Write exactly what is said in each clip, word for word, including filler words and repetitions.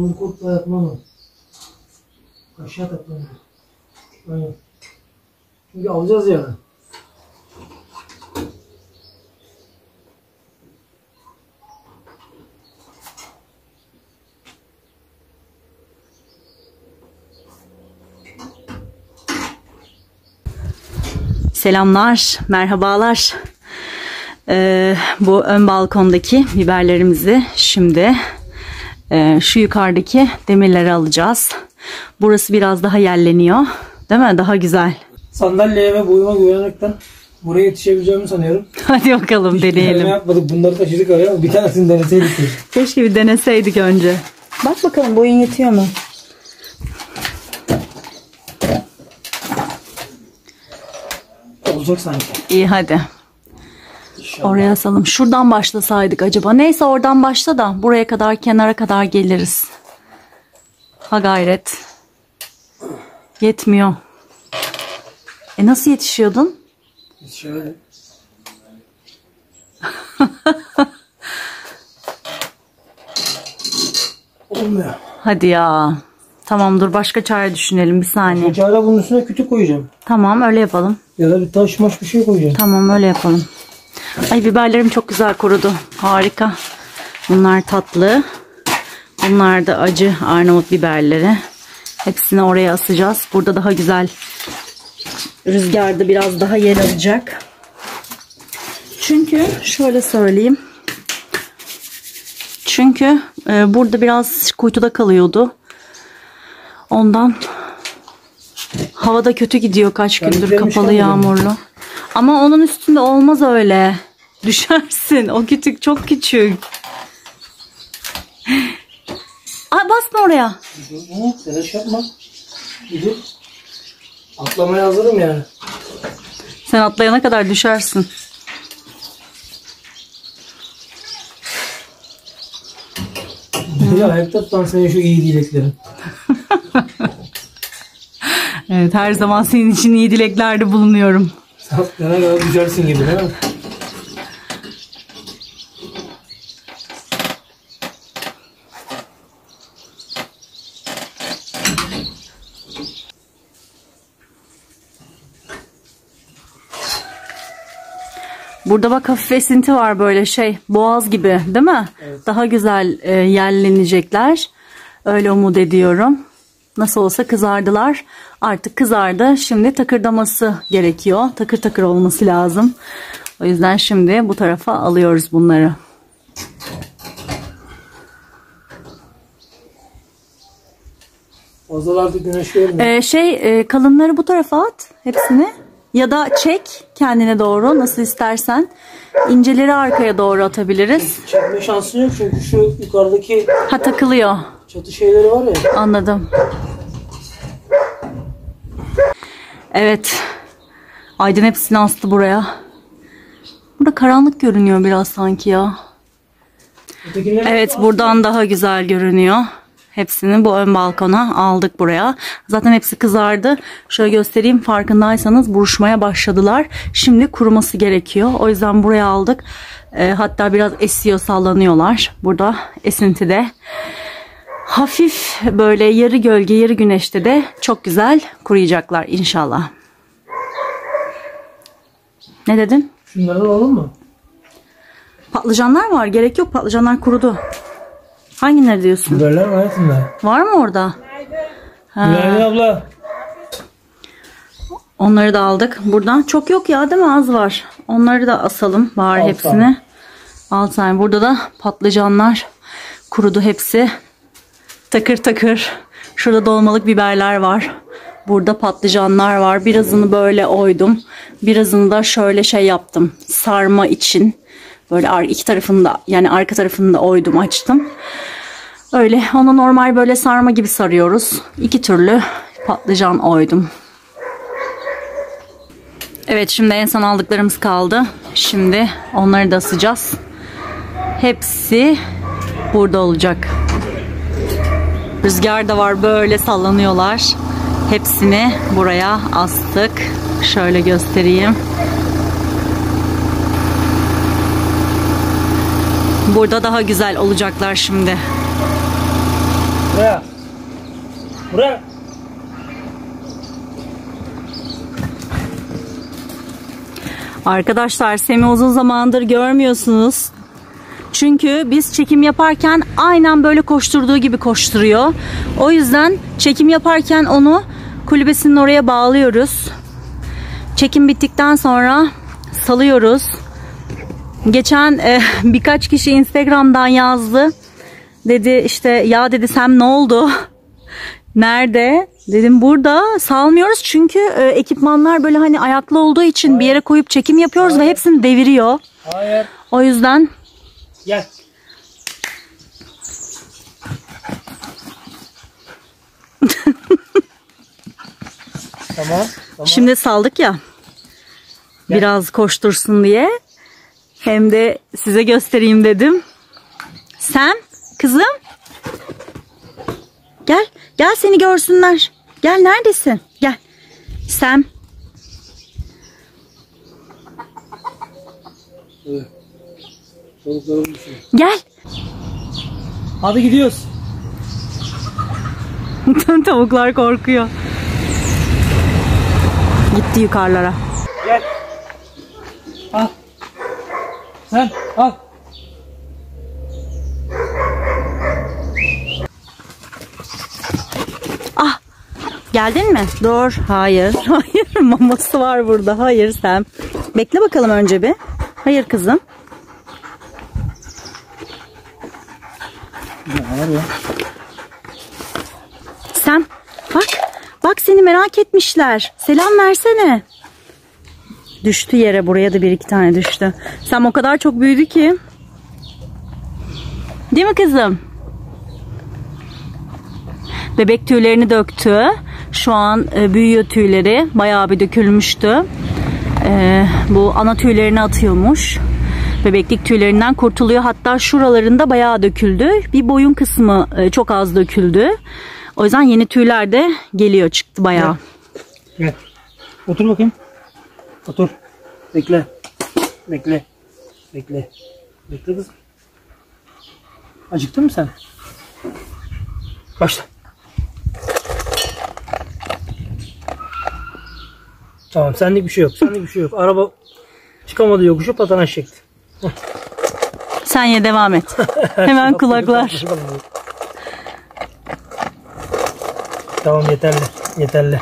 Bunu kurtla yapmam. Aşağı takmam. Aynen. Çünkü alacağız ya. Selamlar, merhabalar. Ee, bu ön balkondaki biberlerimizi şimdi e, şu yukarıdaki demirleri alacağız. Burası biraz daha yerleniyor, değil mi? Daha güzel. Sandalyeye ve boyuma güvenerekten buraya yetişebileceğimi sanıyorum. Hadi bakalım Hiç deneyelim. Yapmadık, bunları taşıdık araya. Bir tanesini deneseydik. Keşke bir deneseydik önce. Bak bakalım boyun yetiyor mu? Olacak sanki. İyi hadi. İnşallah. Oraya asalım. Şuradan başlasaydık acaba. Neyse oradan başla da buraya kadar, kenara kadar geliriz. Ha gayret. Yetmiyor. E nasıl yetişiyordun? Şöyle. Olmuyor. Hadi ya. Tamam dur, başka çare düşünelim bir saniye. Çare bunun üstüne kütük koyacağım. Tamam öyle yapalım. Ya da bir taş maş bir şey koyacağım. Tamam öyle yapalım. Ay biberlerim çok güzel kurudu. Harika. Bunlar tatlı. Bunlar da acı Arnavut biberleri. Hepsini oraya asacağız. Burada daha güzel. Rüzgarda biraz daha yer alacak. Çünkü şöyle söyleyeyim. Çünkü e, burada biraz kuytuda kalıyordu. Ondan havada kötü gidiyor kaç gündür, kapalı yağmurlu. Ama onun üstünde olmaz öyle. Düşersin. O kütük çok küçük. Ay basma oraya. Telaş yapma. Gidip atlamaya hazırım yani. Sen atlayana kadar düşersin. Ya ayakta tutan senin şu iyi dileklerin. Evet, her zaman senin için iyi dileklerde bulunuyorum. Sen atlayana kadar düşersin gibi değil mi? Burada bak hafif esinti var, böyle şey boğaz gibi değil mi? Evet. Daha güzel e, yerlenecekler. Öyle umut ediyorum. Nasıl olsa kızardılar. Artık kızardı. Şimdi takırdaması gerekiyor. Takır takır olması lazım. O yüzden şimdi bu tarafa alıyoruz bunları. Fazlalarda güneş görmüyor. Ee, şey e, kalınları bu tarafa at. Hepsini. Ya da çek kendine doğru, nasıl istersen. İnceleri arkaya doğru atabiliriz. Çekme şansın yok çünkü şu yukarıdaki Ha takılıyor. çatı şeyleri var ya. Anladım. Evet. Aydın hepsini astı buraya. Burada karanlık görünüyor biraz sanki ya. Evet, buradan daha güzel görünüyor. Hepsini bu ön balkona aldık buraya. Zaten hepsi kızardı. Şöyle göstereyim, farkındaysanız buruşmaya başladılar. Şimdi kuruması gerekiyor. O yüzden buraya aldık. E, hatta biraz esiyor, sallanıyorlar. Burada esintide. Hafif böyle yarı gölge yarı güneşte de çok güzel kuruyacaklar inşallah. Ne dedin? Şunlardan alalım mı? Patlıcanlar var. Gerek yok. Patlıcanlar kurudu. Hangileri diyorsun? Biberler var hayatımda. Var mı orada? Günaydın abla. Onları da aldık. Buradan çok yok ya, değil mi? Az var. Onları da asalım. Var Alt hepsini. tane. Alt tane. Burada da patlıcanlar kurudu hepsi. Takır takır. Şurada dolmalık biberler var. Burada patlıcanlar var. Birazını böyle oydum. Birazını da şöyle şey yaptım. Sarma için. Böyle iki tarafını da, yani arka tarafını da oydum, açtım. Öyle onu normal böyle sarma gibi sarıyoruz. İki türlü patlıcan oydum. Evet, şimdi en son aldıklarımız kaldı. Şimdi onları da asacağız. Hepsi burada olacak. Rüzgar da var, böyle sallanıyorlar. Hepsini buraya astık. Şöyle göstereyim. Burada daha güzel olacaklar şimdi. Buraya. Buraya. Arkadaşlar Semih uzun zamandır görmüyorsunuz. Çünkü biz çekim yaparken aynen böyle koşturduğu gibi koşturuyor. O yüzden çekim yaparken onu kulübesinin oraya bağlıyoruz. Çekim bittikten sonra salıyoruz. Geçen e, birkaç kişi Instagram'dan yazdı. Dedi işte ya dedi Sem ne oldu? Nerede? Dedim burada salmıyoruz çünkü e, ekipmanlar böyle hani ayaklı olduğu için Hayır. bir yere koyup çekim yapıyoruz Hayır. ve hepsini deviriyor. Hayır. O yüzden gel. Tamam, tamam. Şimdi saldık ya. Gel. Biraz koştursun diye. Hem de size göstereyim dedim. Sen kızım. Gel. Gel seni görsünler. Gel neredesin? Gel. Sen. Evet. Gel. Hadi gidiyoruz. Tavuklar korkuyor. Gitti yukarılara. Gel. Al. Sen al. Ah. Geldin mi? Dur. Hayır. Hayır. Maması var burada. Hayır sen. Bekle bakalım önce bir. Hayır kızım. Ne var ya? Sen bak. Bak seni merak etmişler. Selam versene. Düştü yere. Buraya da bir iki tane düştü. Sen o kadar çok büyüdü ki. Değil mi kızım? Bebek tüylerini döktü. Şu an e, büyüyor tüyleri. Bayağı bir dökülmüştü. E, bu ana tüylerini atıyormuş. Bebeklik tüylerinden kurtuluyor. Hatta şuralarında bayağı döküldü. Bir boyun kısmı e, çok az döküldü. O yüzden yeni tüyler de geliyor, çıktı bayağı. Gel. Gel. Otur bakayım. Otur. Bekle. Bekle. Bekle. Bekle kızım. Acıktın mı sen? Başla. Tamam, senlik bir şey yok. Senlik bir şey yok. Araba çıkamadı yokuşu, patanaş çekti. Sen ye, devam et. Hemen kulaklar. Tamam, yeterli. Yeterli.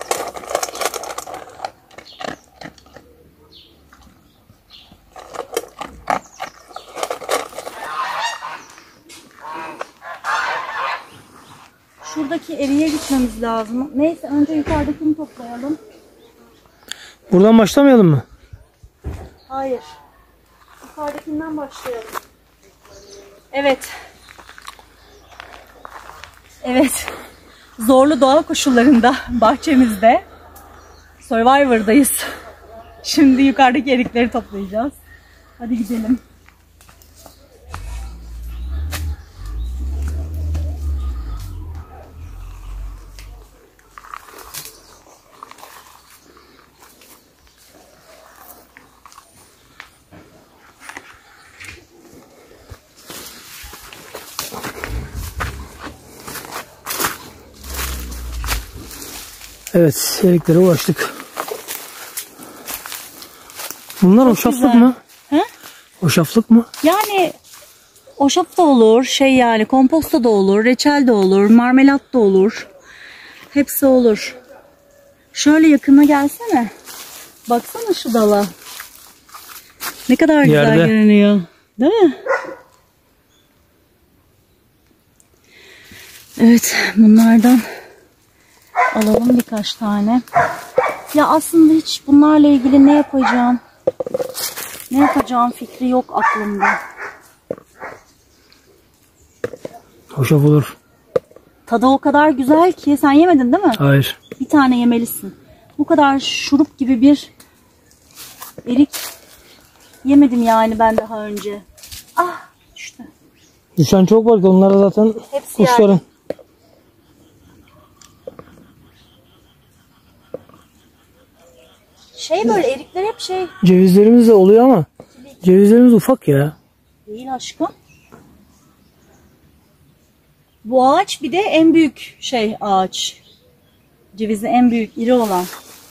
Şuradaki eriye gitmemiz lazım. Neyse önce yukarıdakini toplayalım. Buradan başlamayalım mı? Hayır. Yukarıdakinden başlayalım. Evet. Evet. Zorlu doğa koşullarında bahçemizde Survivor'dayız. Şimdi yukarıdaki erikleri toplayacağız. Hadi gidelim. Evet, eriklere ulaştık. Bunlar Çok hoşaflık güzel. mı? He? Hoşaflık mı? Yani hoşaf da olur, şey yani komposta da olur, reçel de olur, marmelat da olur. Hepsi olur. Şöyle yakına gelsene. Baksana şu dala. Ne kadar güzel Yerde. görünüyor. Değil mi? Evet, bunlardan alalım birkaç tane. Ya aslında hiç bunlarla ilgili ne yapacağım, ne yapacağım fikri yok aklımda. Hoşaf olur. Tadı o kadar güzel ki. Sen yemedin değil mi? Hayır. Bir tane yemelisin. Bu kadar şurup gibi bir erik yemedim yani ben daha önce. Ah düştü. Düşen çok var ki onlara zaten Hepsi kuşların. Yani. Şey böyle erikler hep şey. Cevizlerimiz de oluyor ama cevizlerimiz ufak ya. Değil aşkım. Bu ağaç bir de en büyük şey ağaç. Cevizi en büyük, iri olan.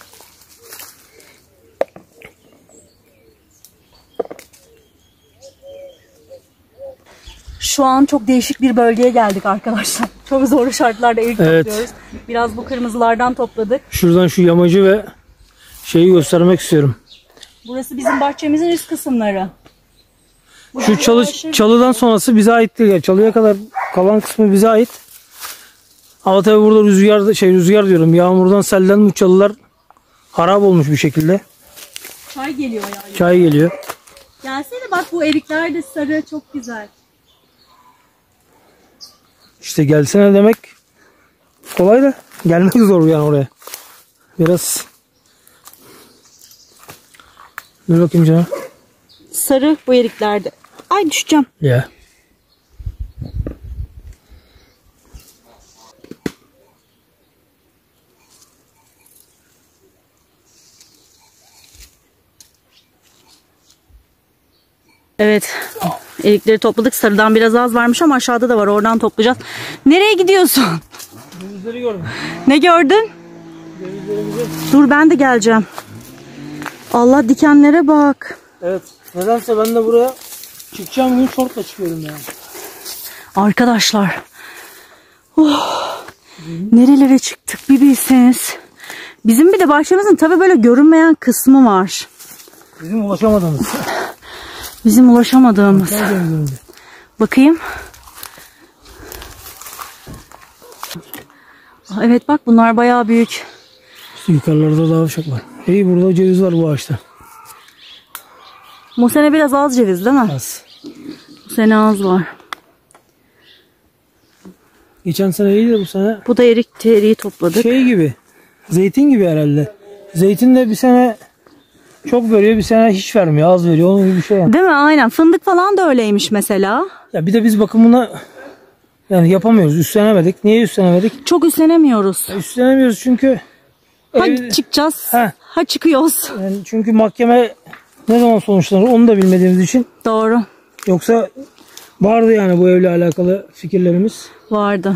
Şu an çok değişik bir bölgeye geldik arkadaşlar. Çok zorlu şartlarda erik Evet. topluyoruz. Biraz bu kırmızılardan topladık. Şuradan şu yamacı ve şeyi göstermek istiyorum. Burası bizim bahçemizin üst kısımları. Bu Şu çalı, uğraşır- çalıdan sonrası bize ait değil. Çalıya kadar kalan kısmı bize ait. Ama tabi burada rüzgar, şey rüzgar diyorum. Yağmurdan, selden bu çalılar harap olmuş bir şekilde. Çay geliyor yani. Çay geliyor. Gelsene bak, bu erikler de sarı, çok güzel. İşte gelsene demek kolay da gelmek zor yani oraya. Biraz. Dur bakayım canım. Sarı bu eriklerde. Ay düşeceğim. Ya. Evet. Erikleri topladık. Sarıdan biraz az varmış ama aşağıda da var. Oradan toplayacağız. Nereye gidiyorsun? Cevizleri gördüm. Ne gördün? Cevizlerimizi. Dur ben de geleceğim. Allah, dikenlere bak. Evet. Nedense ben de buraya çıkacağım gün şortla çıkıyorum yani. Arkadaşlar. Oh, nerelere çıktık bir bilseniz. Bizim bir de bahçemizin tabii böyle görünmeyen kısmı var. Bizim ulaşamadığımız. Bizim ulaşamadığımız. Cevizlerimizi. Bakayım. Evet bak, bunlar bayağı büyük. İşte yukarılarda daha uşak var. İyi, burada ceviz var bu ağaçta. Bu sene biraz az ceviz değil mi? Az. Bu sene az var. Geçen sene iyiydi de bu sene. Bu da erik teriği topladık. Şey gibi. Zeytin gibi herhalde. Zeytin de bir sene çok veriyor, bir sene hiç vermiyor. Az veriyor. Onun gibi bir şey yani. Değil mi? Aynen. Fındık falan da öyleymiş mesela. Ya bir de biz bakımını yani yapamıyoruz. Üstlenemedik. Niye üstlenemedik? Çok üstlenemiyoruz. Ya üstlenemiyoruz çünkü Ha ev- çıkacağız. Ha. Ha çıkıyoruz. yani çünkü mahkeme ne zaman sonuçlanır onu da bilmediğimiz için. Doğru. Yoksa vardı yani bu evle alakalı fikirlerimiz. Vardı.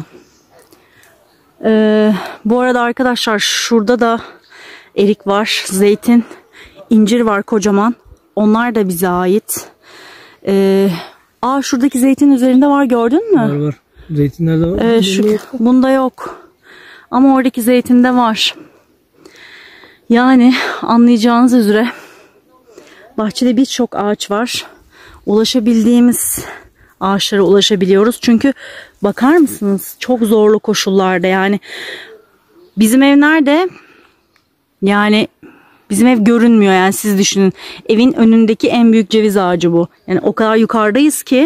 Ee, bu arada arkadaşlar şurada da erik var. Zeytin. İncir var kocaman. Onlar da bize ait. Ee, aa şuradaki zeytin üzerinde var, gördün mü? Var var. Zeytinlerde var. Ee, şu, bunda yok. Ama oradaki zeytinde var. Yani anlayacağınız üzere bahçede birçok ağaç var. Ulaşabildiğimiz ağaçlara ulaşabiliyoruz. Çünkü bakar mısınız? Çok zorlu koşullarda yani. Bizim ev nerede? Yani bizim ev görünmüyor yani, siz düşünün. Evin önündeki en büyük ceviz ağacı bu. Yani o kadar yukarıdayız ki.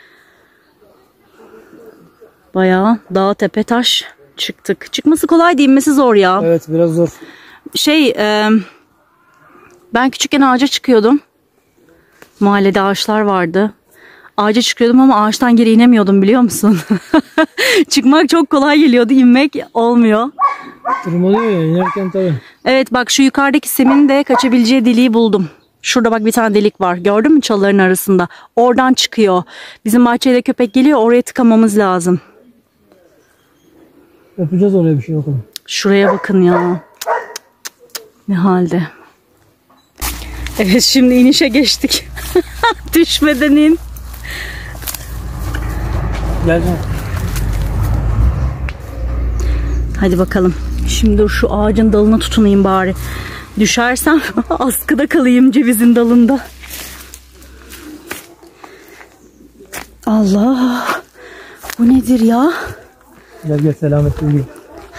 Bayağı dağ tepe taş çıktık. Çıkması kolay değil, inmesi zor ya. Evet, biraz zor. Şey e, ben küçükken ağaca çıkıyordum. Mahallede ağaçlar vardı. Ağaca çıkıyordum ama ağaçtan geri inemiyordum, biliyor musun? Çıkmak çok kolay geliyordu, inmek olmuyor. Tırmalıyor ya inerken tabii. Evet bak, şu yukarıdaki semin de kaçabileceği deliği buldum. Şurada bak bir tane delik var. Gördün mü çalıların arasında? Oradan çıkıyor. Bizim bahçede köpek geliyor, oraya tıkamamız lazım. Yapacağız oraya bir şey bakalım. Şuraya bakın ya. Ne halde. Evet, şimdi inişe geçtik. Düşmeden in. Gel canım. Hadi bakalım. Şimdi dur şu ağacın dalına tutunayım bari. Düşersem askıda kalayım cevizin dalında. Allah. Bu nedir ya? Gel gel, selametle iyi.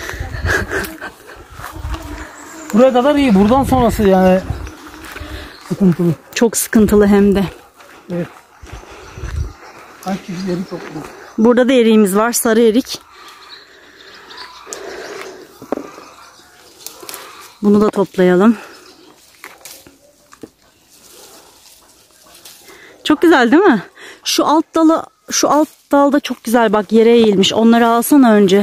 Buraya kadar iyi. Buradan sonrası yani sıkıntılı. Çok sıkıntılı hem de. Evet. Kaç kişileri çok bu. Burada da eriğimiz var. Sarı erik. Bunu da toplayalım. Çok güzel değil mi? Şu alt dalı, şu alt dalda çok güzel bak, yere eğilmiş. Onları alsana önce.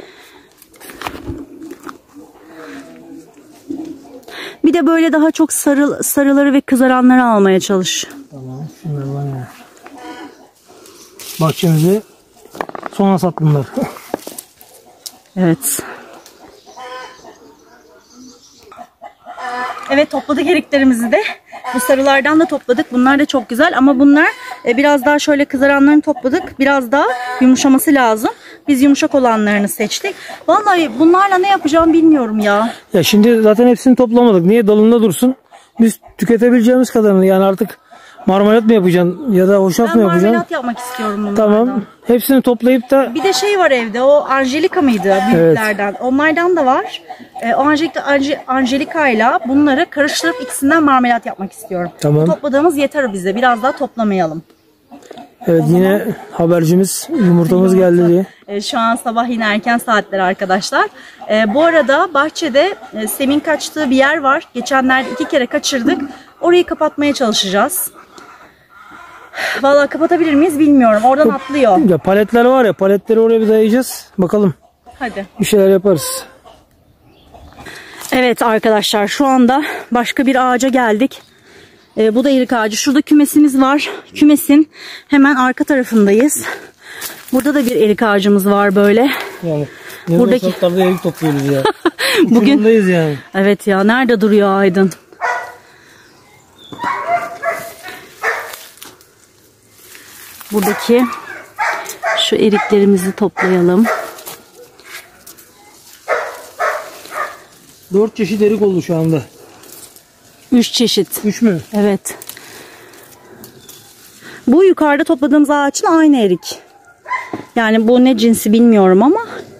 Bir de böyle daha çok sarı, sarıları ve kızaranları almaya çalış. Tamam. Şunlar var ya. Bahçemizi Son hasat bunlar. Evet. Evet, topladık eriklerimizi de. Bu sarılardan da topladık. Bunlar da çok güzel ama bunlar e, biraz daha şöyle kızaranlarını topladık. Biraz daha yumuşaması lazım. Biz yumuşak olanlarını seçtik. Vallahi bunlarla ne yapacağım bilmiyorum ya. Ya şimdi zaten hepsini toplamadık. Niye dalında dursun? Biz tüketebileceğimiz kadarını, yani artık marmelat mı yapacaksın ya da hoşaf Ben mı yapacaksın? marmelat yapmak istiyorum bunlardan. Tamam. Hepsini toplayıp da Bir de şey var evde, o Angelika mıydı büyüklerden? Evet. Onlardan da var. Ee, o Angelika, Angelika ile bunları karıştırıp ikisinden marmelat yapmak istiyorum. Tamam. Bu topladığımız yeter bize. Biraz daha toplamayalım. evet, o yine zaman habercimiz yumurtamız Yumurta. geldi diye. Ee, şu an sabah yine erken saatler arkadaşlar. Ee, bu arada bahçede e, Sem'in kaçtığı bir yer var. Geçenlerde iki kere kaçırdık. Orayı kapatmaya çalışacağız. Vallahi kapatabilir miyiz bilmiyorum. Oradan atlıyor. Ya paletler var ya, paletleri oraya bir dayayacağız. Bakalım. Hadi. Bir şeyler yaparız. Evet arkadaşlar, şu anda başka bir ağaca geldik. Ee, bu da erik ağacı. Şurada kümesimiz var. Kümesin hemen arka tarafındayız. Burada da bir erik ağacımız var böyle. Yani buradaki sokaklarda erik topluyoruz ya. Bugün yani. Evet ya, nerede duruyor Aydın? Buradaki şu eriklerimizi toplayalım. Dört çeşit erik oldu şu anda. Üç çeşit. Üç mü? Evet. Bu yukarıda topladığımız ağaçla aynı erik. Yani bu ne cinsi bilmiyorum ama.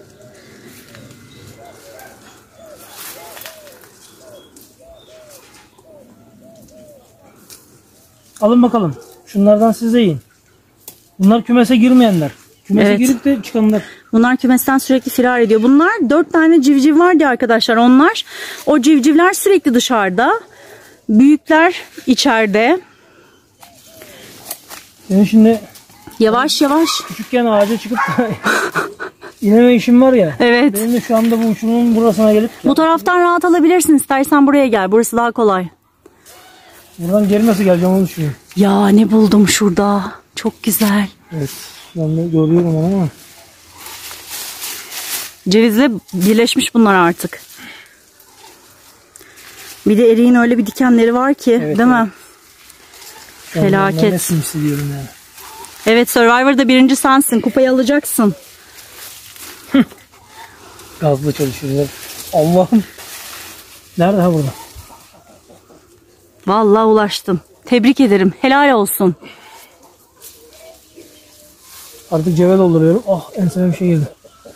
Alın bakalım. Şunlardan siz de yiyin. Bunlar kümese girmeyenler. Kümese evet. girip de çıkanlar. Bunlar kümesten sürekli firar ediyor. Bunlar dört tane civciv var diye arkadaşlar. Onlar, o civcivler sürekli dışarıda. Büyükler içeride. Ben şimdi yavaş yavaş. Küçükken ağaca çıkıp ineme işim var ya. Evet. Benim de şu anda bu uçurumun burasına gelip. Bu taraftan rahat alabilirsin. İstersen buraya gel. Burası daha kolay. Buradan geri nasıl geleceğim onu düşünüyorum. Ya ne buldum şurada. Çok güzel. Evet. Ben de görüyorum onu ama. Cevizle birleşmiş bunlar artık. Bir de eriğin öyle bir dikenleri var ki, evet, değil evet. mi? Ben felaket. Ne hissediyorum yani. Evet, Survivor'da birinci sensin. Kupayı alacaksın. Gazla çalışıyorlar. Allah'ım. Nerede ha burada? Vallahi ulaştın. Tebrik ederim. Helal olsun. Artık ceve dolduruyorum. Oh, enseme bir şey girdi.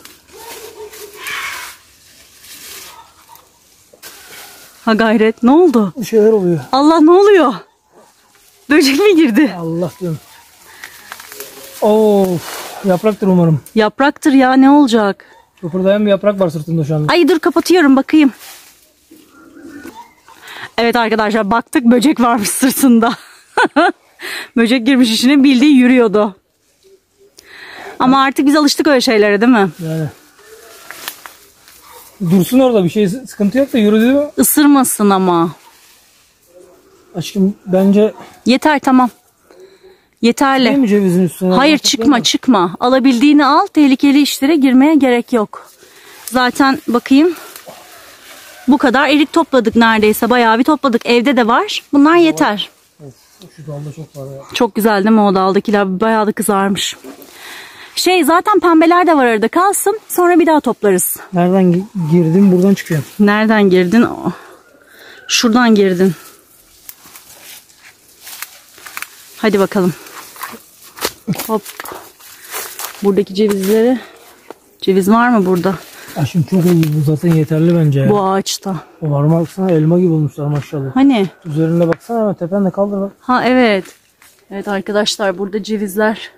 Ha gayret. Ne oldu? Bir şeyler oluyor. Allah, ne oluyor? Böcek mi girdi? Allah diyorum. Of, yapraktır umarım. Yapraktır ya, ne olacak? Kıpırdayan bir yaprak var sırtında şu anda. Ay dur, kapatıyorum bakayım. Evet arkadaşlar, baktık böcek varmış sırtında. Böcek girmiş işine, bildiği yürüyordu. Ama artık biz alıştık öyle şeylere, değil mi? Yani. Dursun orada, bir şey sıkıntı yok da yürüdü mü? Isırmasın ama. Aşkım bence. Yeter, tamam. Yeterli. Değil mi cevizin üstüne? Hayır, çıkma çıkma. Alabildiğini al, tehlikeli işlere girmeye gerek yok. Zaten bakayım. Bu kadar erik topladık neredeyse. Bayağı bir topladık. Evde de var. Bunlar yeter. Of, şu dalda çok var ya. Çok güzel değil mi o daldakiler? Bayağı da kızarmış. Şey, zaten pembeler de var arada, kalsın. Sonra bir daha toplarız. Nereden girdin? Buradan çıkıyorum. Nereden girdin? Şuradan girdin. Hadi bakalım. Hop. Buradaki cevizleri. Ceviz var mı burada? Aşkım çok oldu bu, zaten yeterli bence. Bu ağaçta. O var mı, baksana elma gibi olmuşlar maşallah. Hani? Üzerine baksana, ama tepende kaldır bak. Ha evet. Evet arkadaşlar, burada cevizler.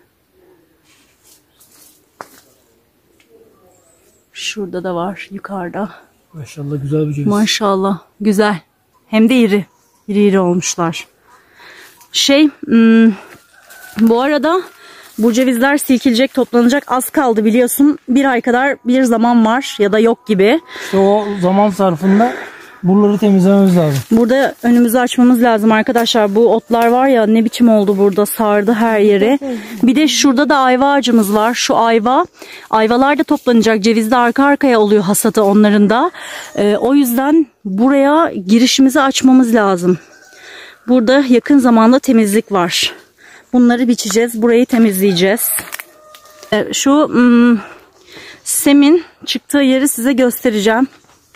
Şurada da var, yukarıda. Maşallah güzel bir ceviz. Maşallah güzel. Hem de iri. İri iri olmuşlar. Şey, hmm, bu arada bu cevizler silkilecek, toplanacak, az kaldı biliyorsun. Bir ay kadar bir zaman var ya da yok gibi. İşte o zaman zarfında Buraları temizlememiz lazım. Burada önümüzü açmamız lazım arkadaşlar. Bu otlar var ya, ne biçim oldu burada, sardı her yeri. Bir de şurada da ayva ağacımız var. Şu ayva. Ayvalar da toplanacak. Ceviz de arka arkaya oluyor hasatı onların da. Ee, o yüzden buraya girişimizi açmamız lazım. Burada yakın zamanda temizlik var. Bunları biçeceğiz. Burayı temizleyeceğiz. Ee, şu hmm, semin çıktığı yeri size göstereceğim.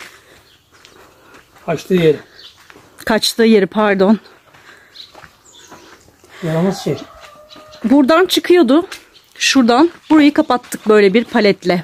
Açtığı yeri. Kaçtığı yeri pardon. Yaramaz şey. Buradan çıkıyordu. Şuradan. Burayı kapattık böyle bir paletle.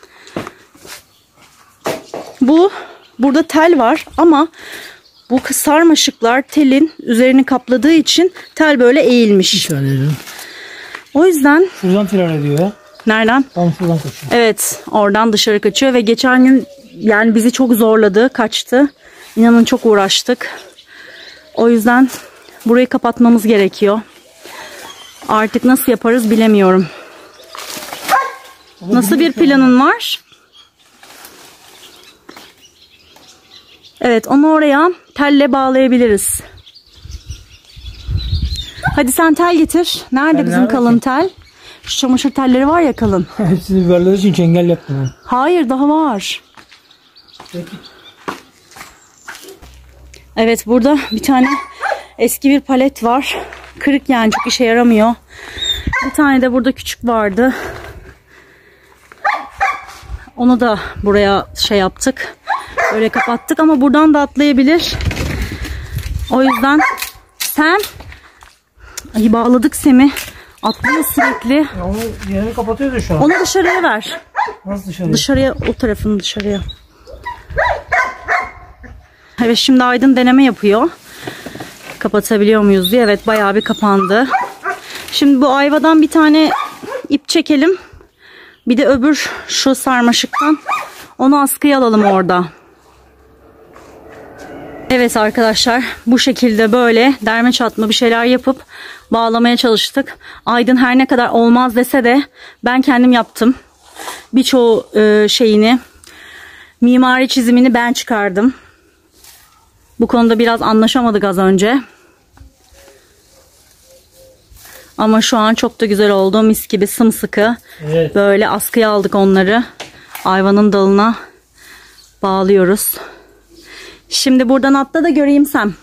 Bu burada tel var ama bu sarmaşıklar telin üzerini kapladığı için tel böyle eğilmiş. O yüzden şuradan firar ediyor ya. Nereden? Tam şuradan kaçıyor. Evet, oradan dışarı kaçıyor ve geçen gün yani bizi çok zorladı, kaçtı. İnanın çok uğraştık. O yüzden burayı kapatmamız gerekiyor. Artık nasıl yaparız bilemiyorum. Nasıl bir planın var? Evet, onu oraya telle bağlayabiliriz. Hadi sen tel getir. Nerede Tel bizim nerede kalın ki? tel? Şu çamaşır telleri var ya kalın. Hepsini biberler için çengel yaptım ben. Hayır, daha var. Peki. Evet, burada bir tane eski bir palet var. Kırık yani, çok işe yaramıyor. Bir tane de burada küçük vardı. Onu da buraya şey yaptık. Böyle kapattık ama buradan da atlayabilir. O yüzden sen... Ay, bağladık Sem'i. Atlıyor sürekli. Ya onu yerini kapatıyordu şu an. Onu dışarıya ver. Nasıl dışarıya? Dışarıya, o tarafını dışarıya. Evet, şimdi Aydın deneme yapıyor. Kapatabiliyor muyuz diye. Evet, bayağı bir kapandı. Şimdi bu ayvadan bir tane ip çekelim. Bir de öbür şu sarmaşıktan onu askıya alalım orada. Evet arkadaşlar, bu şekilde böyle derme çatma bir şeyler yapıp bağlamaya çalıştık. Aydın her ne kadar olmaz dese de ben kendim yaptım. Birçoğu e, şeyini, mimari çizimini ben çıkardım. Bu konuda biraz anlaşamadık az önce. Ama şu an çok da güzel oldu. Mis gibi sımsıkı. Evet. Böyle askıya aldık onları. Ayvanın dalına bağlıyoruz. Şimdi buradan atla da göreyim sen.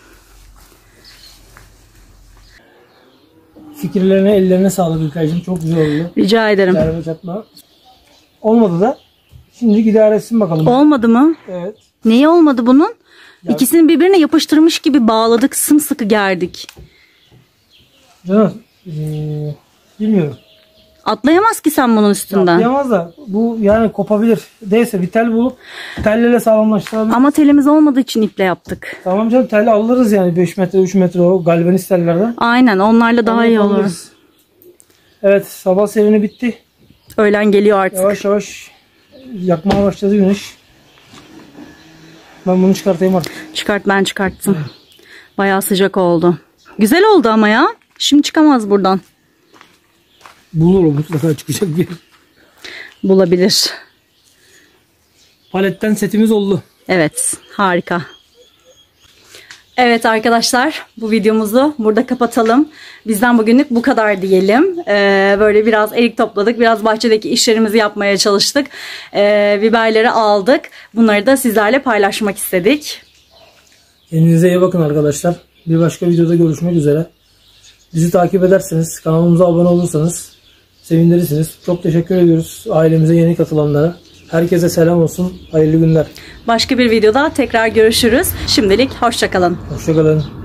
Fikirlerine, ellerine sağlık İlkay'cığım. Çok güzel oldu. Rica ederim. Derme çatma. Olmadı da. Şimdi idare etsin bakalım. Olmadı mı? Evet. Neyi olmadı bunun? Ya- İkisini birbirine yapıştırmış gibi bağladık. Sımsıkı gerdik. Canım. Ee, bilmiyorum. Atlayamaz ki sen bunun üstünden. Atlayamaz da bu yani kopabilir. Neyse bir tel bulup tellere sağlamlaştırabilir. Ama telimiz olmadığı için iple yaptık. Tamam canım, tel alırız yani beş metre üç metre o galvaniz tellerden. Aynen, onlarla daha iyi olur. Alırız. Evet, sabah serini bitti. Öğlen geliyor artık. Yavaş yavaş yakmaya başladı güneş. Ben bunu çıkartayım artık. Çıkart, ben çıkarttım. Bayağı sıcak oldu. Güzel oldu ama ya. Şimdi çıkamaz buradan. Bulur o, mutlaka çıkacak bir. Bulabilir. Paletten setimiz oldu. Evet, harika. Evet arkadaşlar, bu videomuzu burada kapatalım. Bizden bugünlük bu kadar diyelim. Ee, böyle biraz erik topladık. Biraz bahçedeki işlerimizi yapmaya çalıştık. Ee, biberleri aldık. Bunları da sizlerle paylaşmak istedik. Kendinize iyi bakın arkadaşlar. Bir başka videoda görüşmek üzere. Bizi takip ederseniz, kanalımıza abone olursanız sevindirirsiniz. Çok teşekkür ediyoruz ailemize yeni katılanlara. Herkese selam olsun. Hayırlı günler. Başka bir videoda tekrar görüşürüz. Şimdilik hoşça kalın. Hoşça kalın.